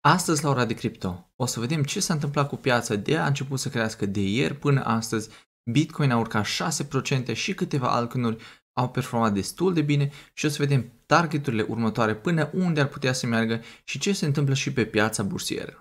Astăzi la ora de cripto o să vedem ce s-a întâmplat cu piața de a început să crească de ieri până astăzi. Bitcoin a urcat 6% și câteva altcoinuri au performat destul de bine și o să vedem targeturile următoare până unde ar putea să meargă și ce se întâmplă și pe piața bursieră.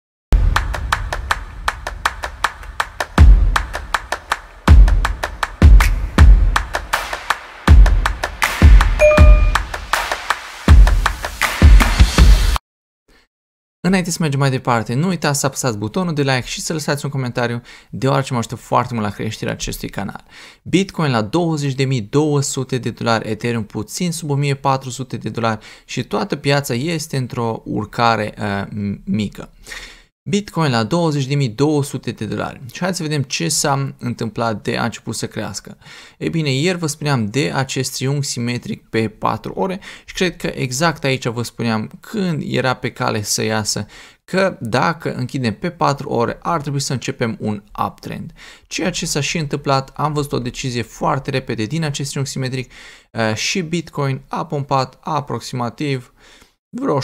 Înainte să mergem mai departe, nu uitați să apăsați butonul de like și să lăsați un comentariu, deoarece mă ajută foarte mult la creșterea acestui canal. Bitcoin la $20.200, Ethereum puțin sub $1.400 și toată piața este într-o urcare mică. Bitcoin la $20.200. Și hai să vedem ce s-a întâmplat de a început să crească. Ei bine, ieri vă spuneam de acest triunghi simetric pe 4 ore și cred că exact aici vă spuneam când era pe cale să iasă că dacă închidem pe 4 ore ar trebui să începem un uptrend. Ceea ce s-a și întâmplat, am văzut o decizie foarte repede din acest triunghi simetric și Bitcoin a pompat aproximativ vreo 6-7%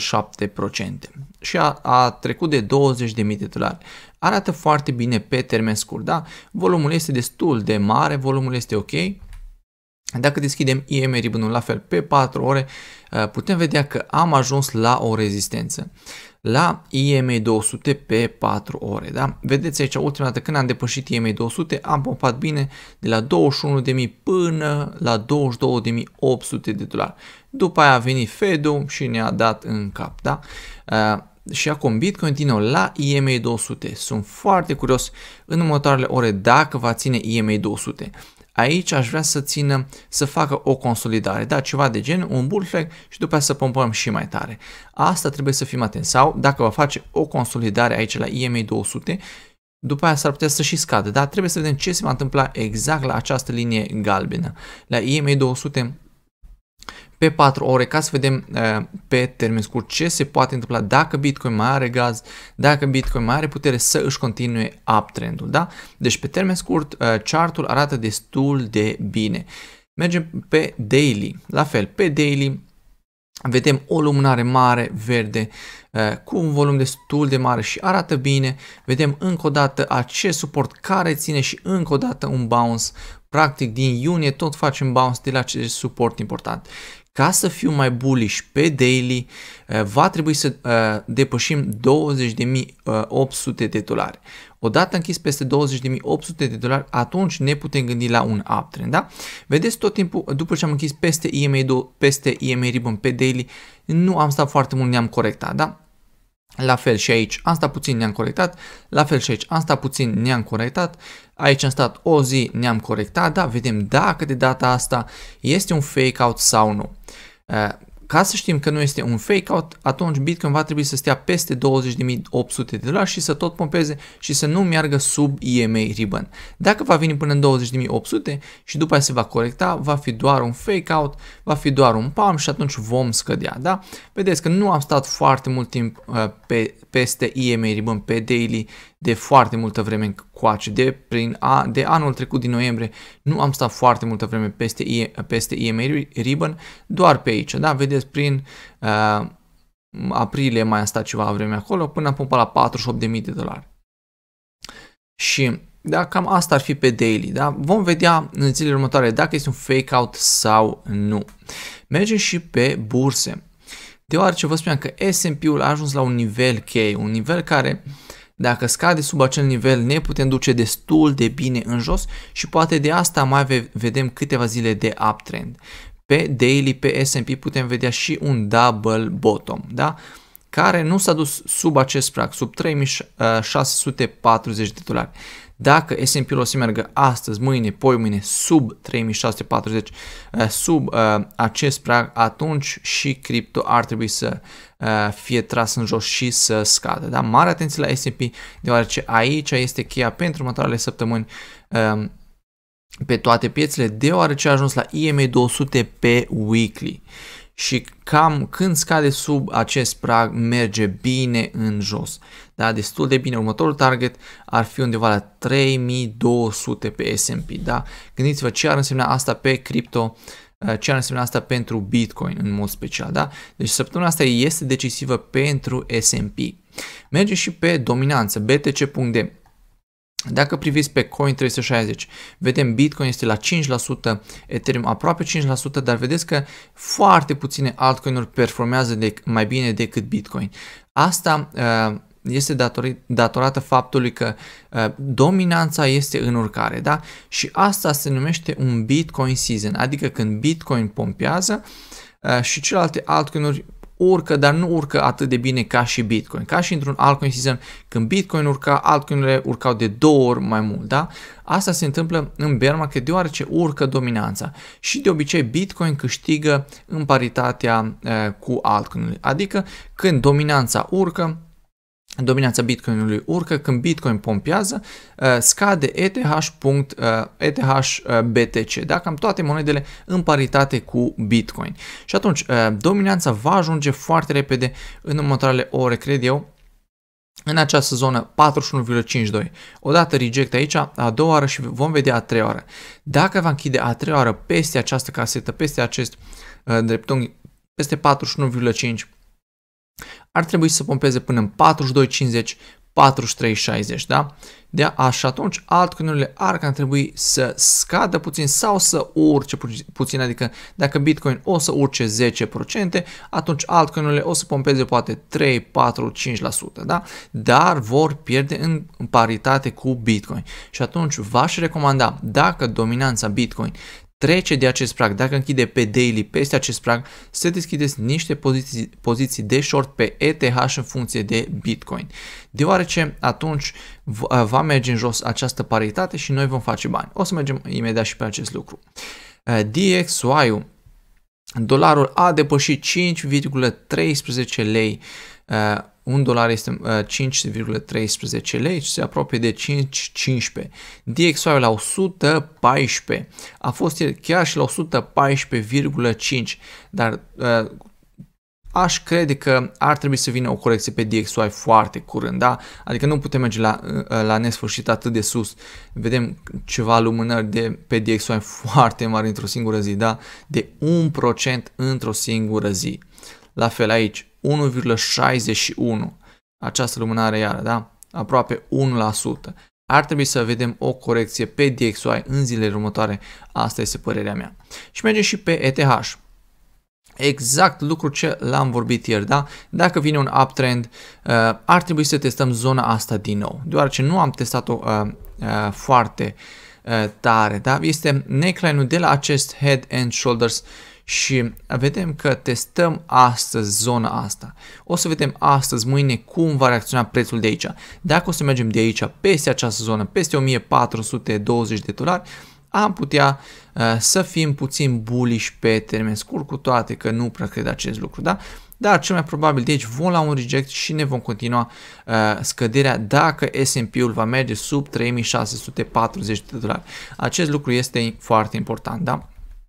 și a trecut de $20.000. Arată foarte bine pe termen scurt, da? Volumul este destul de mare, volumul este ok. Dacă deschidem EMA ribbon-ul la fel pe 4 ore, putem vedea că am ajuns la o rezistență. La EMA 200 pe 4 ore, da? Vedeți aici, ultima dată când am depășit EMA 200, am pompat bine de la 21.000 până la $22.800. După aia a venit Fed-ul și ne-a dat în cap, da? Și acum Bitcoin din nou la EMA 200. Sunt foarte curios în următoarele ore dacă va ține EMA 200. Aici aș vrea să facă o consolidare, da, ceva de gen, un bull flag și după aceea să pompăm și mai tare. Asta trebuie să fim atenți. Sau dacă va face o consolidare aici la EMA 200, după aia s-ar putea să și scadă, da? Trebuie să vedem ce se va întâmpla exact la această linie galbenă. La EMA 200 pe 4 ore, ca să vedem pe termen scurt ce se poate întâmpla dacă Bitcoin mai are gaz, dacă Bitcoin mai are putere să își continue uptrendul, da? Deci pe termen scurt chartul arată destul de bine. Mergem pe daily, la fel, pe daily vedem o lumânare mare verde cu un volum destul de mare și arată bine. Vedem încă o dată acest suport care ține și încă o dată un bounce. Practic din iunie tot facem bounce de la acest suport important. Ca să fiu mai bullish pe daily, va trebui să depășim $20.800. Odată închis peste $20.800, atunci ne putem gândi la un uptrend, da? Vedeți, tot timpul, după ce am închis peste EMA ribbon pe daily, nu am stat foarte mult, ne-am corectat, da? La fel și aici am stat puțin, ne-am corectat, la fel și aici am stat puțin, ne-am corectat, aici am stat o zi, ne-am corectat, da, vedem dacă de data asta este un fake out sau nu. Ca să știm că nu este un fake out, atunci Bitcoin va trebui să stea peste $20.800 și să tot pompeze și să nu meargă sub EMA ribbon. Dacă va veni până în $20.800 și după aceea se va corecta, va fi doar un fake out, va fi doar un pump și atunci vom scădea, da? Vedeți că nu am stat foarte mult timp peste EMA ribbon pe daily de foarte multă vreme încoace, de anul trecut din noiembrie nu am stat foarte multă vreme peste EMA ribbon, doar pe aici, da? Vedeți, prin aprilie mai am stat ceva vreme acolo până am pompat la $48.000. Și da, cam asta ar fi pe daily, da? Vom vedea în zilele următoare dacă este un fake out sau nu. Mergem și pe burse, deoarece vă spuneam că S&P-ul a ajuns la un nivel cheie, un nivel care dacă scade sub acel nivel ne putem duce destul de bine în jos și poate de asta mai vedem câteva zile de uptrend. Pe daily, pe S&P putem vedea și un double bottom, da? Care nu s-a dus sub acest prag, sub $3.640. Dacă S&P-ul o să meargă astăzi, mâine, poimâine sub 3.640, sub acest prag, atunci și cripto ar trebui să fie tras în jos și să scadă. Da? Mare atenție la S&P, deoarece aici este cheia pentru următoarele săptămâni pe toate piețele, deoarece a ajuns la EMA 200 pe weekly. Și cam când scade sub acest prag merge bine în jos. Da, destul de bine. Următorul target ar fi undeva la 3200 pe S&P. Da? Gândiți-vă ce ar însemna asta pe cripto ce ar însemna asta pentru Bitcoin în mod special, da? Deci săptămâna asta este decisivă pentru S&P. Mergem și pe dominanță, BTC.D. Dacă priviți pe Coin360, vedem Bitcoin este la 5%, Ethereum aproape 5%, dar vedeți că foarte puține altcoin-uri performează mai bine decât Bitcoin. Asta este datorată faptului că dominanța este în urcare, da? Și asta se numește un Bitcoin season, adică când Bitcoin pompează și celelalte altcoin-uri urcă, dar nu urcă atât de bine ca și Bitcoin. Ca și într-un altcoin season, când Bitcoin urca, altcoin-urile urcau de 2 ori mai mult, da? Asta se întâmplă în bear market deoarece urcă dominanța și de obicei Bitcoin câștigă în paritatea cu altcoin-urile. Adică când dominanța urcă, dominanța Bitcoinului urcă, când Bitcoin pompează, scade ETH BTC, da? Cam toate monedele în paritate cu Bitcoin. Și atunci, dominanța va ajunge foarte repede în următoarele ore, cred eu, în această zonă 41,52. Odată reject aici, a doua oară și vom vedea a treia oară. Dacă va închide a treia oară peste această casetă, peste acest dreptunghi, peste 41,5, ar trebui să pompeze până în 42,50, 43,60, da? Și atunci altcoin-urile ar trebui să scadă puțin sau să urce puțin, adică dacă Bitcoin o să urce 10%, atunci altcoin-urile o să pompeze poate 3, 4, 5%, da? Dar vor pierde în paritate cu Bitcoin. Și atunci v-aș recomanda, dacă dominanța Bitcoin trece de acest prag, dacă închide pe daily peste acest prag, să deschideți niște poziții de short pe ETH în funcție de Bitcoin. Deoarece atunci va merge în jos această paritate și noi vom face bani. O să mergem imediat și pe acest lucru. DXY-ul, dolarul a depășit 5,13 lei. Un dolar este 5,13 lei și se apropie de 5,15. DXY la 114. A fost chiar și la 114,5. Dar aș crede că ar trebui să vină o corecție pe DXY foarte curând, da? Adică nu putem merge la nesfârșit atât de sus. Vedem ceva lumânări pe DXY foarte mari într-o singură zi, da? De 1% într-o singură zi. La fel aici, 1,61. Această lumânare iară, da? Aproape 1%. Ar trebui să vedem o corecție pe DXY în zilele următoare. Asta este părerea mea. Și mergem și pe ETH. Exact lucru ce l-am vorbit ieri, da? Dacă vine un uptrend, ar trebui să testăm zona asta din nou. Deoarece nu am testat-o foarte tare, da? Este neckline-ul de la acest Head and Shoulders și vedem că testăm astăzi zona asta. O să vedem astăzi, mâine, cum va reacționa prețul de aici. Dacă o să mergem de aici peste această zonă, peste 1420 de dolari, am putea să fim puțin bullish pe termen scurt, cu toate că nu prea cred acest lucru, da? Dar cel mai probabil de aici vom la un reject și ne vom continua scăderea dacă S&P-ul va merge sub 3640 de dolari. Acest lucru este foarte important, da?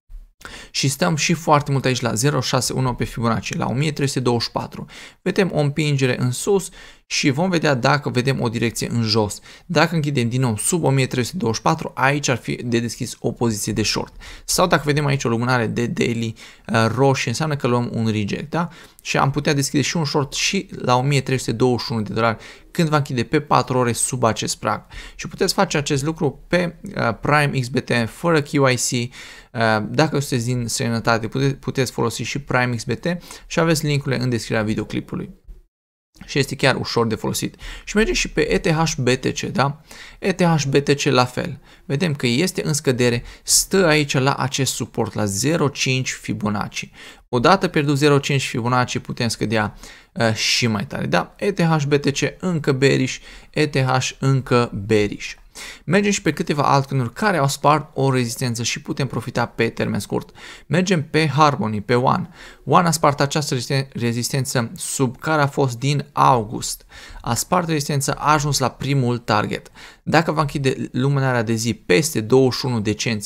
Și stăm și foarte mult aici la 0,61 pe Fibonacci, la 1324. Vedem o împingere în sus și vom vedea dacă vedem o direcție în jos. Dacă închidem din nou sub 1324, aici ar fi de deschis o poziție de short. Sau dacă vedem aici o lumânare de daily roșie, înseamnă că luăm un reject, da? Și am putea deschide și un short și la 1321 de dolari când va închide pe 4 ore sub acest prag. Și puteți face acest lucru pe Prime XBT fără QIC. Dacă sunteți din străinătate, puteți folosi și Prime XBT și aveți linkurile în descrierea videoclipului. Și este chiar ușor de folosit. Și mergem și pe ETH BTC, da? ETH BTC la fel. Vedem că este în scădere, stă aici la acest suport, la 0,5 Fibonacci. Odată pierdut 0,5 Fibonacci putem scădea și mai tare, da? ETH BTC încă bearish, ETH încă bearish. Mergem și pe câteva altcoin-uri care au spart o rezistență și putem profita pe termen scurt. Mergem pe Harmony, pe One. One a spart această rezistență sub care a fost din august. A spart rezistența, a ajuns la primul target. Dacă va închide lumânarea de zi peste 21 de cenți,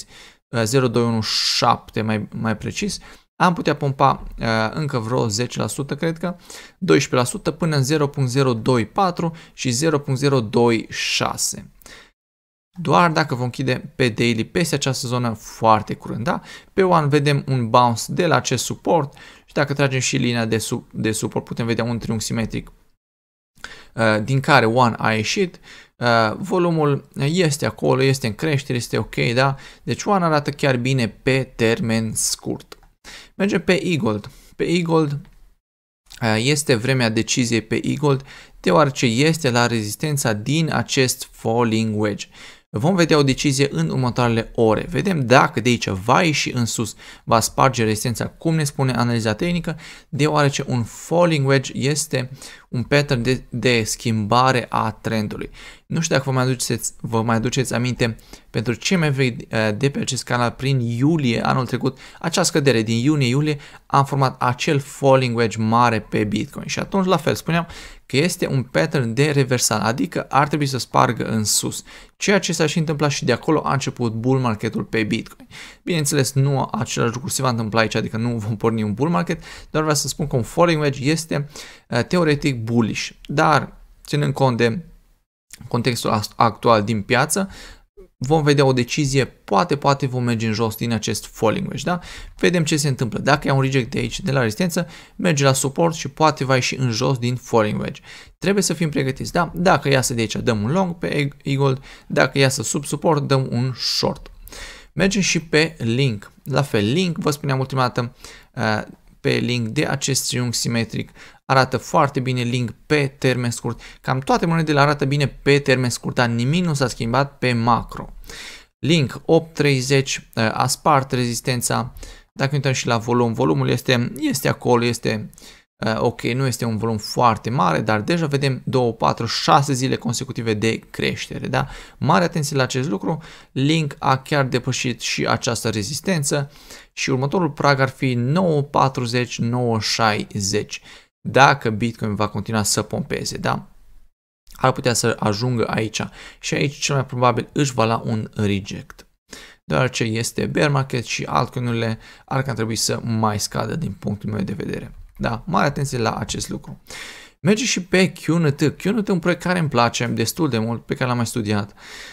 0,217 mai precis, am putea pompa încă vreo 10%, cred că, 12% până în 0,024 și 0,026. doar dacă vom închide pe daily peste această zonă foarte curând. Da? Pe one vedem un bounce de la acest suport și dacă tragem și linia de suport putem vedea un triunghi simetric din care one a ieșit. Volumul este acolo, este în creștere, este ok, da? Deci one arată chiar bine pe termen scurt. Mergem pe E-Gold. Pe E-Gold este vremea deciziei pe E-Gold, deoarece este la rezistența din acest falling wedge. Vom vedea o decizie în următoarele ore. Vedem dacă de aici va ieși în sus, va sparge rezistența, cum ne spune analiza tehnică, deoarece un falling wedge este un pattern de schimbare a trendului. Nu știu dacă vă mai aduceți aminte, pentru cei mai vechi de pe acest canal, prin iulie anul trecut, acea scădere din iunie-iulie am format acel falling wedge mare pe Bitcoin și atunci la fel spuneam că este un pattern de reversal, adică ar trebui să spargă în sus. Ceea ce s-a și întâmplat și de acolo a început bull marketul pe Bitcoin. Bineînțeles, nu același lucru se va întâmpla aici, adică nu vom porni un bull market, doar vreau să spun că un falling wedge este teoretic bullish, dar ținând cont de contextul actual din piață, vom vedea o decizie, poate vom merge în jos din acest falling wedge, da? Vedem ce se întâmplă. Dacă ia un reject de aici, de la rezistență, merge la suport și poate va ieși în jos din falling wedge. Trebuie să fim pregătiți, da? Dacă iasă de aici, dăm un long pe E-Gold, dacă iasă sub suport, dăm un short. Mergem și pe Link. La fel, Link, vă spuneam ultima dată, pe Link de acest triunghi simetric arată foarte bine. Link pe termen scurt. Cam toate monedele arată bine pe termen scurt, dar nimic nu s-a schimbat pe macro. Link 8.30 a spart rezistența. Dacă uităm și la volum, volumul este acolo, este ok, nu este un volum foarte mare, dar deja vedem 2, 4, 6 zile consecutive de creștere. Da? Mare atenție la acest lucru. Link a chiar depășit și această rezistență și următorul prag ar fi 9.40, 9.60. Dacă Bitcoin va continua să pompeze, da? Ar putea să ajungă aici și aici cel mai probabil își va lua un reject. Deoarece este bear market și altcoin-urile ar trebui să mai scadă din punctul meu de vedere. Da, mare atenție la acest lucru. Merge și pe QNT. QNT un proiect care îmi place destul de mult, pe care l-am mai studiat.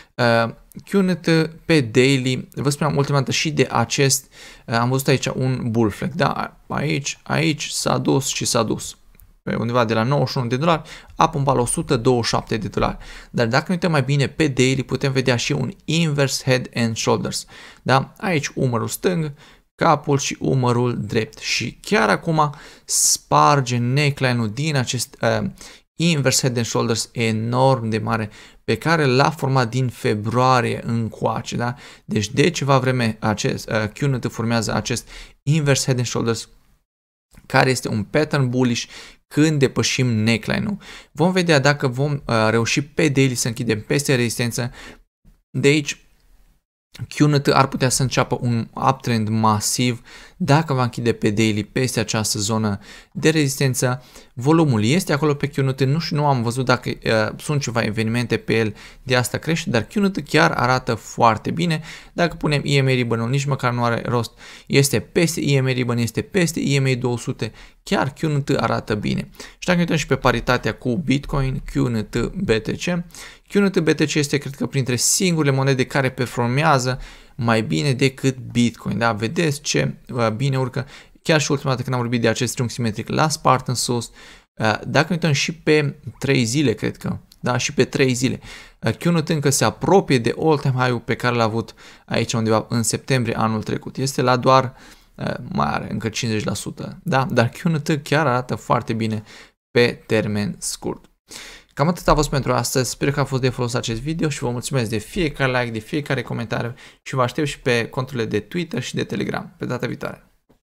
QNT pe daily, vă spuneam ultima dată și de acest, am văzut aici un bull flag, da, aici s-a dus și s-a dus. Pe undeva de la 91 de dolari, a pumpat la 127 de dolari. Dar dacă ne uităm mai bine pe daily, putem vedea și un inverse head and shoulders. Da? Aici umărul stâng, capul și umărul drept. Și chiar acum sparge neckline-ul din acest inverse head and shoulders enorm de mare pe care l-a format din februarie încoace. Da? Deci de ceva vreme acest QNT formează acest inverse head and shoulders care este un pattern bullish când depășim neckline-ul. Vom vedea dacă vom reuși pe daily să închidem peste rezistență. De aici QNT ar putea să înceapă un uptrend masiv dacă va închide pe daily peste această zonă de rezistență. Volumul este acolo pe QNT, nu am văzut dacă sunt ceva evenimente pe el de asta crește, dar QNT chiar arată foarte bine. Dacă punem EMA Ribbon-ul, nici măcar nu are rost, este peste EMA Ribbon, este peste EMA 200, chiar QNT arată bine. Și dacă uităm și pe paritatea cu Bitcoin, QNT BTC, QNT BTC este, cred că, printre singurele monede care performează mai bine decât Bitcoin. Da? Vedeți ce bine urcă. Chiar și ultima dată când am vorbit de acest triunghi simetric la spart în sus. Dacă uităm și pe 3 zile, cred că, da, și pe 3 zile, QNT încă se apropie de all-time high-ul pe care l-a avut aici undeva în septembrie anul trecut. Este la doar, mai are încă 50%, da? Dar QNT chiar arată foarte bine pe termen scurt. Cam atât a fost pentru astăzi, sper că a fost de folos acest video și vă mulțumesc de fiecare like, de fiecare comentariu și vă aștept și pe conturile de Twitter și de Telegram pe data viitoare.